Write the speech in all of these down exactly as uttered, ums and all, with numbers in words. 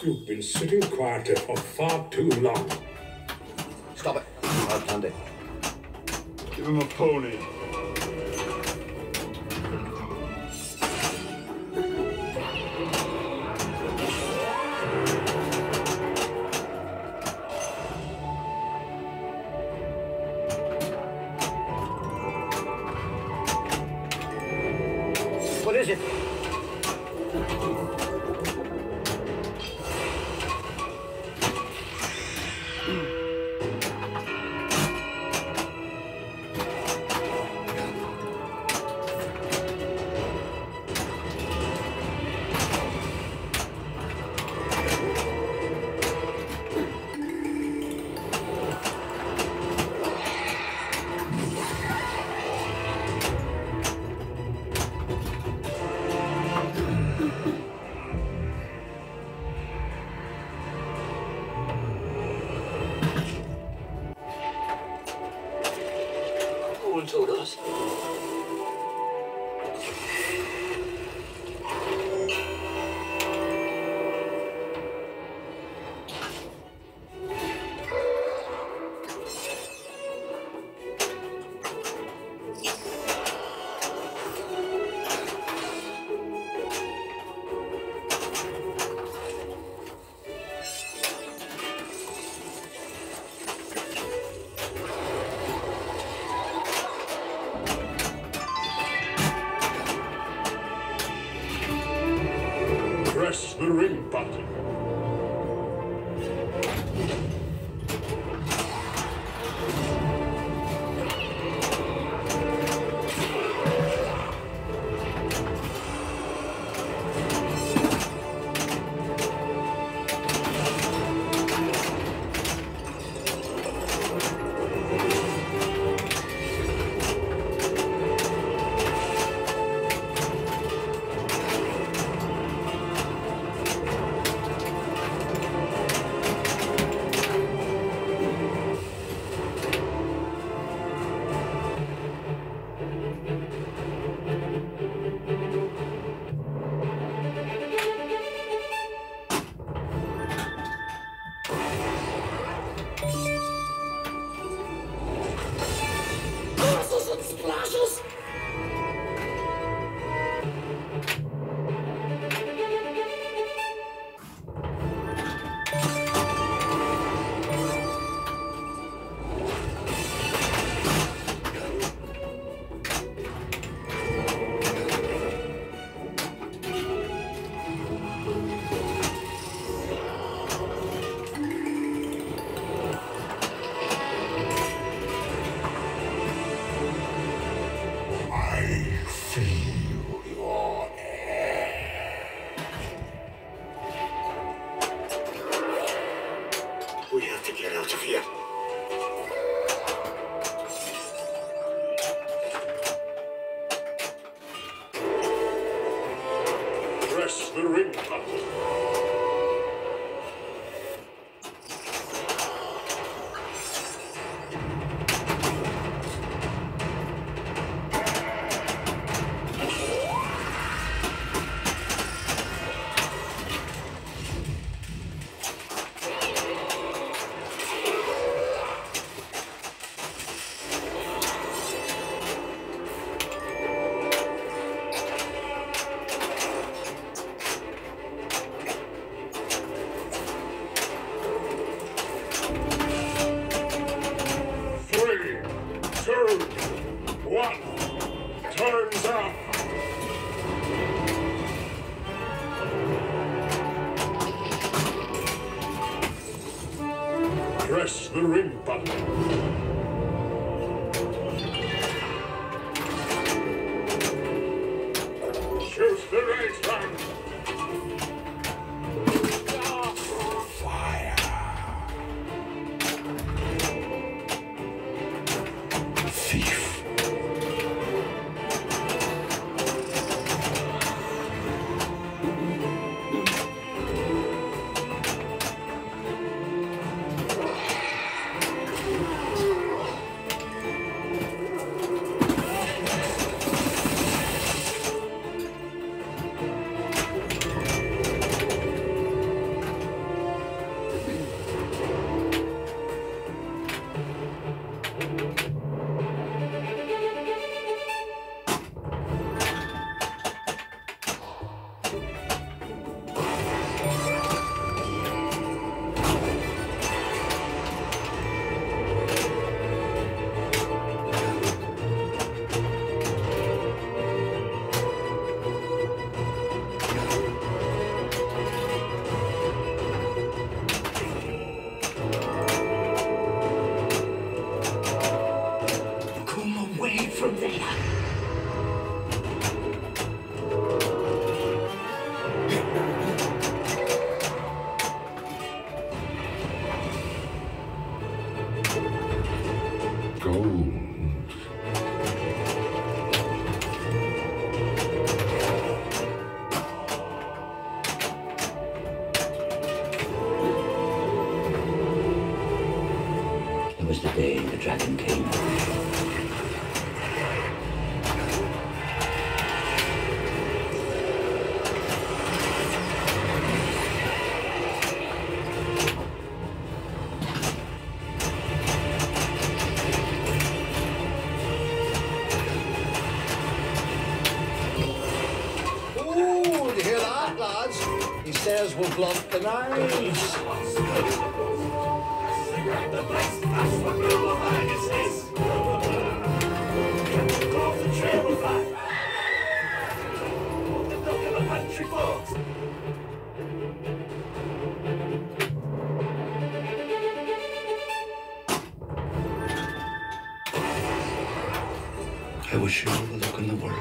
You've been sitting quietly for far too long. Stop it. I've planned it. Give him a pony. What is it? Who told us? Press the ring button. Splashes! We have to get out of here. Press the ring button. Two, one, turns up. Press the ring button. Choose the right one. Thief. gold. It was the day the dragon came. Ooh, you hear that, lads? He says we'll blunt the knives. I wish you all the luck in the world.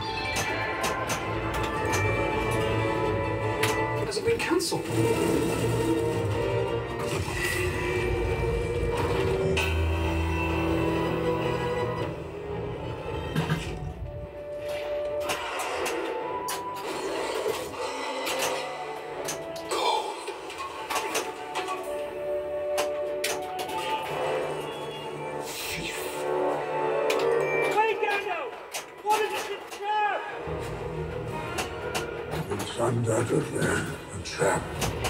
Has it been cancelled? It's undoubtedly a trap.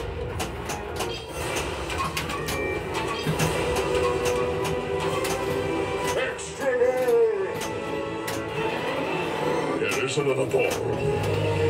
Extra ball! Here is another ball.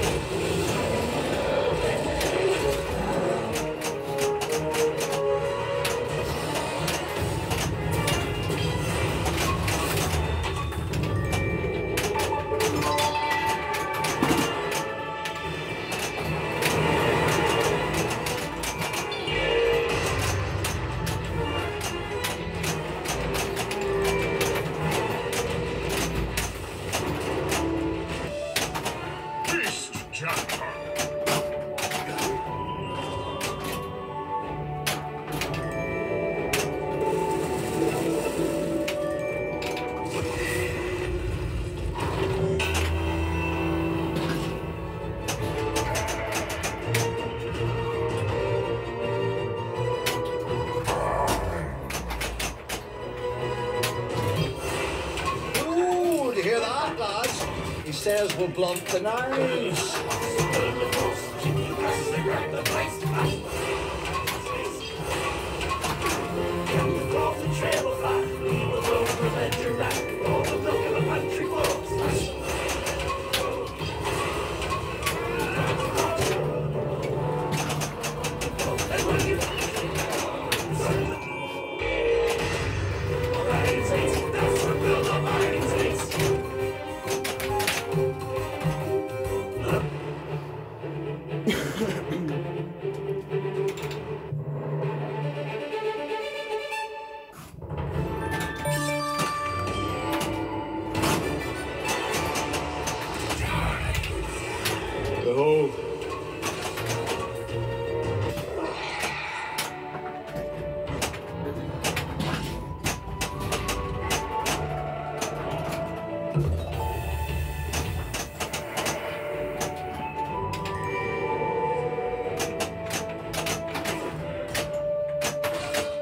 Ooh, you hear that, lads? He says we'll blunt the knives.